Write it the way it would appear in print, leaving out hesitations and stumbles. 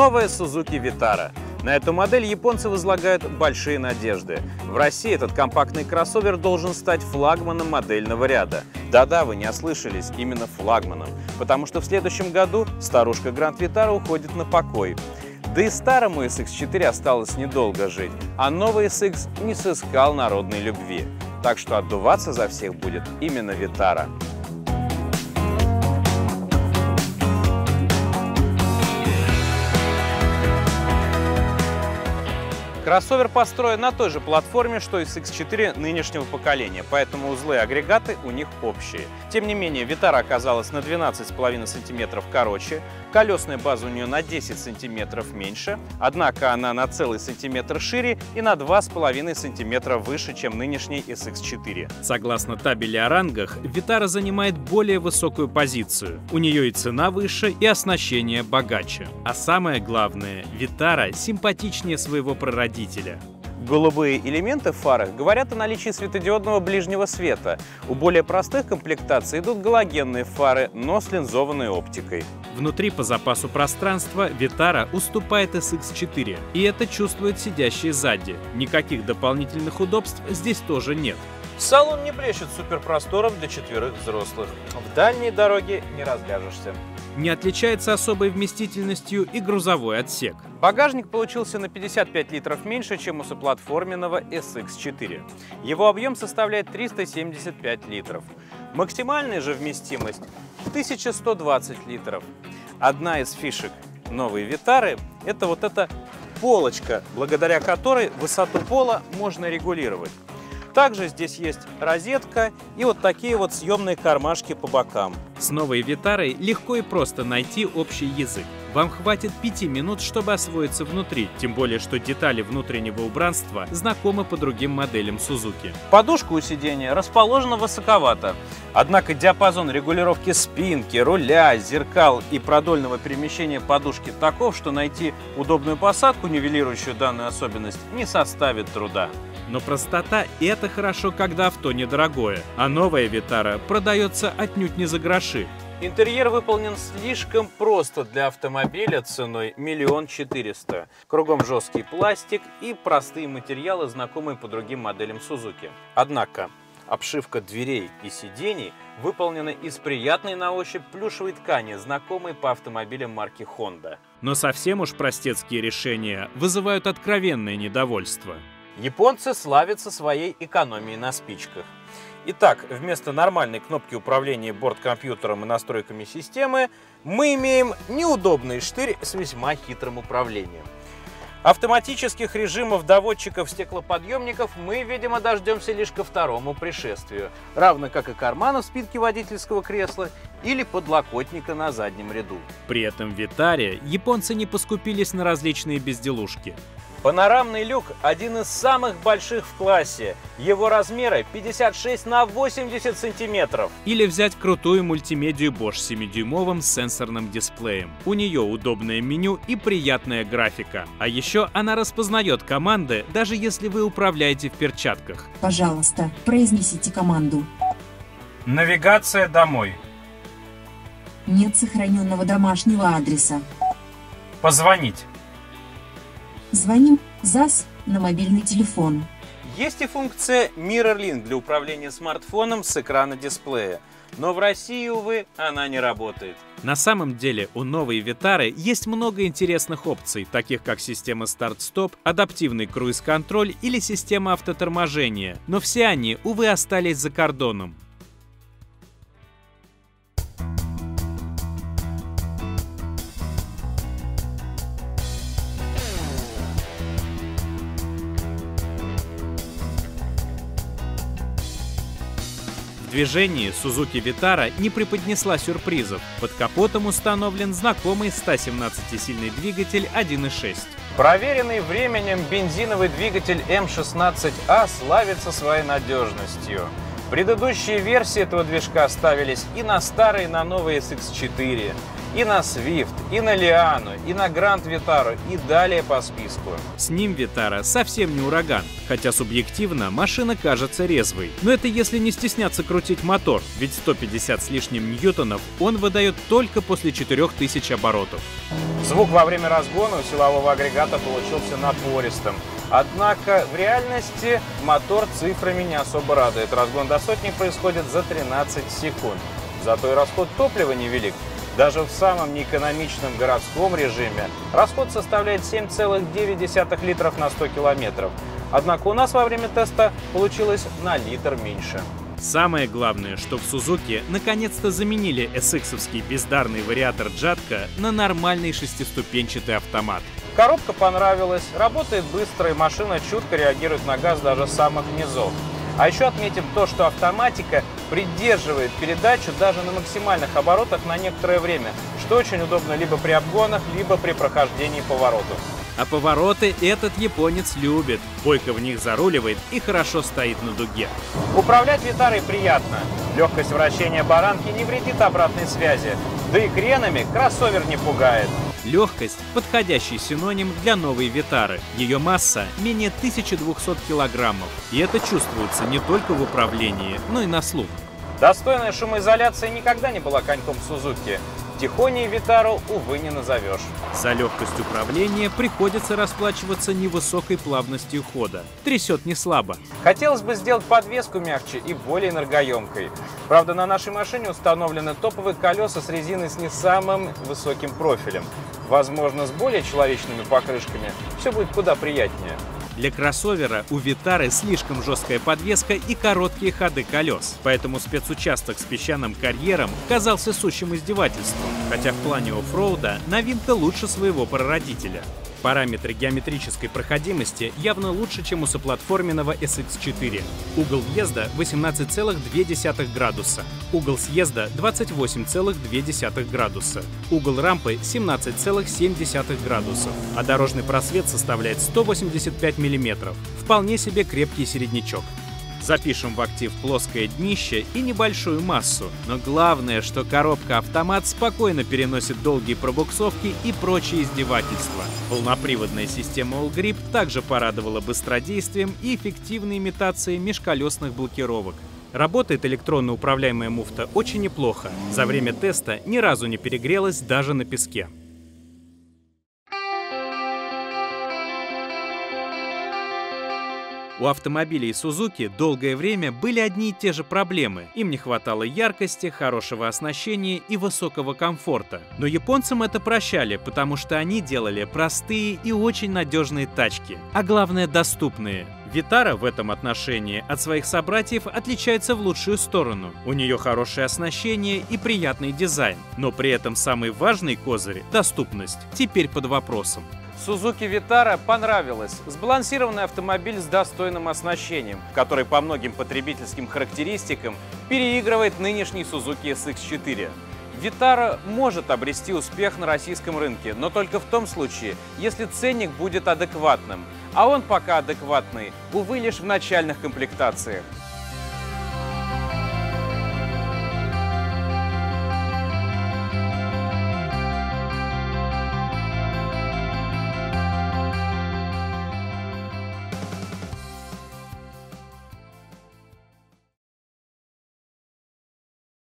Новая Suzuki Vitara. На эту модель японцы возлагают большие надежды. В России этот компактный кроссовер должен стать флагманом модельного ряда. Да-да, вы не ослышались, именно флагманом. Потому что в следующем году старушка Grand Vitara уходит на покой. Да и старому SX4 осталось недолго жить, а новый SX не сыскал народной любви. Так что отдуваться за всех будет именно Vitara. Кроссовер построен на той же платформе, что и SX4 нынешнего поколения, поэтому узлы и агрегаты у них общие. Тем не менее, Vitara оказалась на 12,5 см короче, колесная база у нее на 10 см меньше, однако она на целый сантиметр шире и на 2,5 см выше, чем нынешний SX4. Согласно табели о рангах, Vitara занимает более высокую позицию. У нее и цена выше, и оснащение богаче. А самое главное, Vitara симпатичнее своего прародителя. Голубые элементы в фарах говорят о наличии светодиодного ближнего света. У более простых комплектаций идут галогенные фары, но с линзованной оптикой. Внутри по запасу пространства Vitara уступает SX4, и это чувствуют сидящие сзади. Никаких дополнительных удобств здесь тоже нет. Салон не блещет суперпростором для 4 взрослых. В дальней дороге не разляжешься. Не отличается особой вместительностью и грузовой отсек. Багажник получился на 55 литров меньше, чем у соплатформенного SX4. Его объем составляет 375 литров. Максимальная же вместимость 1120 литров. Одна из фишек новой Vitara – это вот эта полочка, благодаря которой высоту пола можно регулировать. Также здесь есть розетка и вот такие вот съемные кармашки по бокам. С новой Vitara легко и просто найти общий язык. Вам хватит 5 минут, чтобы освоиться внутри, тем более, что детали внутреннего убранства знакомы по другим моделям Suzuki. Подушка у сидения расположена высоковато, однако диапазон регулировки спинки, руля, зеркал и продольного перемещения подушки таков, что найти удобную посадку, нивелирующую данную особенность, не составит труда. Но простота – это хорошо, когда авто недорогое, а новая Vitara продается отнюдь не за гроши. Интерьер выполнен слишком просто для автомобиля ценой 1 400 000. Кругом жесткий пластик и простые материалы, знакомые по другим моделям Suzuki. Однако обшивка дверей и сидений выполнена из приятной на ощупь плюшевой ткани, знакомой по автомобилям марки Honda. Но совсем уж простецкие решения вызывают откровенное недовольство. Японцы славятся своей экономией на спичках. Итак, вместо нормальной кнопки управления борт-компьютером и настройками системы мы имеем неудобный штырь с весьма хитрым управлением. Автоматических режимов доводчиков-стеклоподъемников мы, видимо, дождемся лишь ко второму пришествию, равно как и карманов спинки водительского кресла или подлокотника на заднем ряду. При этом в Vitara японцы не поскупились на различные безделушки. Панорамный люк – один из самых больших в классе. Его размеры 56 на 80 сантиметров. Или взять крутую мультимедию Bosch 7-дюймовым с сенсорным дисплеем. У нее удобное меню и приятная графика. А еще она распознает команды, даже если вы управляете в перчатках. Пожалуйста, произнесите команду. Навигация домой. Нет сохраненного домашнего адреса. Позвонить. Звоним ЗАС на мобильный телефон. Есть и функция MirrorLink для управления смартфоном с экрана дисплея. Но в России, увы, она не работает. На самом деле у новой Vitara есть много интересных опций, таких как система старт-стоп, адаптивный круиз-контроль или система автоторможения. Но все они, увы, остались за кордоном. В движении Suzuki Vitara не преподнесла сюрпризов. Под капотом установлен знакомый 117-сильный двигатель 1.6. Проверенный временем бензиновый двигатель М16А славится своей надежностью. Предыдущие версии этого движка ставились и на старые, и на новые SX4. и на Swift, и на Лиану, и на Grand Vitara, и далее по списку. С ним Vitara совсем не ураган, хотя субъективно машина кажется резвой. Но это если не стесняться крутить мотор, ведь 150 с лишним ньютонов он выдает только после 4000 оборотов. Звук во время разгона у силового агрегата получился напористым. Однако в реальности мотор цифрами не особо радует. Разгон до сотни происходит за 13 секунд. Зато и расход топлива невелик. Даже в самом неэкономичном городском режиме расход составляет 7,9 литров на 100 километров. Однако у нас во время теста получилось на литр меньше. Самое главное, что в Suzuki наконец-то заменили SX-овский бездарный вариатор Джатка на нормальный шестиступенчатый автомат. Коробка понравилась, работает быстро и машина чутко реагирует на газ даже с самых низов. А еще отметим то, что автоматика придерживает передачу даже на максимальных оборотах на некоторое время, что очень удобно либо при обгонах, либо при прохождении поворотов. А повороты этот японец любит, бойко в них заруливает и хорошо стоит на дуге. Управлять Витарой приятно. Легкость вращения баранки не вредит обратной связи, да и кренами кроссовер не пугает. Легкость – подходящий синоним для новой Витары. Ее масса – менее 1200 килограммов. И это чувствуется не только в управлении, но и на слух. Достойная шумоизоляция никогда не была коньком Suzuki. Тихоней Витару, увы, не назовешь. За легкость управления приходится расплачиваться невысокой плавностью хода. Трясет не слабо. Хотелось бы сделать подвеску мягче и более энергоемкой. Правда, на нашей машине установлены топовые колеса с резиной с не самым высоким профилем. Возможно, с более человечными покрышками все будет куда приятнее. Для кроссовера у Витары слишком жесткая подвеска и короткие ходы колес, поэтому спецучасток с песчаным карьером казался сущим издевательством, хотя в плане оффроуда новинка лучше своего прародителя. Параметры геометрической проходимости явно лучше, чем у соплатформенного SX4. Угол въезда 18,2 градуса, угол съезда 28,2 градуса, угол рампы 17,7 градусов, а дорожный просвет составляет 185 мм. Вполне себе крепкий середнячок. Запишем в актив плоское днище и небольшую массу, но главное, что коробка-автомат спокойно переносит долгие пробуксовки и прочие издевательства. Полноприводная система All Grip также порадовала быстродействием и эффективной имитацией межколесных блокировок. Работает электронно управляемая муфта очень неплохо. За время теста ни разу не перегрелась даже на песке. У автомобилей Suzuki долгое время были одни и те же проблемы. Им не хватало яркости, хорошего оснащения и высокого комфорта. Но японцам это прощали, потому что они делали простые и очень надежные тачки. А главное, доступные. Витара в этом отношении от своих собратьев отличается в лучшую сторону. У нее хорошее оснащение и приятный дизайн. Но при этом самый важный козырь – доступность. Теперь под вопросом. Suzuki Vitara понравилась. Сбалансированный автомобиль с достойным оснащением, который по многим потребительским характеристикам переигрывает нынешний Suzuki SX4. Vitara может обрести успех на российском рынке, но только в том случае, если ценник будет адекватным. А он пока адекватный, увы, лишь в начальных комплектациях.